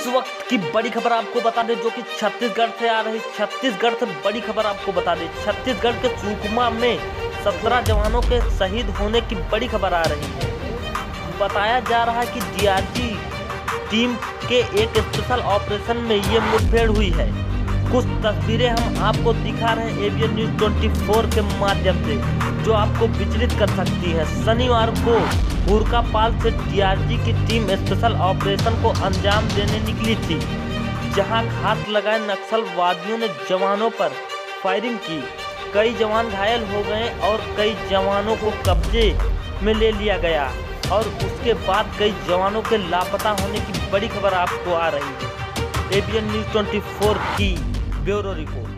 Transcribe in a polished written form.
इस वक्त की बड़ी खबर आपको बता दें, जो कि छत्तीसगढ़ से आ रही। छत्तीसगढ़ से बड़ी खबर आपको बता दें, छत्तीसगढ़ के सुकमा में 17 जवानों के शहीद होने की बड़ी खबर आ रही है। बताया जा रहा है कि डीआरजी टीम के एक स्पेशल ऑपरेशन में ये मुठभेड़ हुई है। कुछ तस्वीरें हम आपको दिखा रहे हैं एबीएन न्यूज़ 24 के माध्यम से, जो आपको विचलित कर सकती है। शनिवार को बुरकापाल से डीआरजी की टीम स्पेशल ऑपरेशन को अंजाम देने निकली थी, जहां घात लगाए नक्सलवादियों ने जवानों पर फायरिंग की। कई जवान घायल हो गए और कई जवानों को कब्जे में ले लिया गया और उसके बाद कई जवानों के लापता होने की बड़ी खबर आपको आ रही है। एबीएन न्यूज़ 24 की ब्यूरो रिपोर्ट।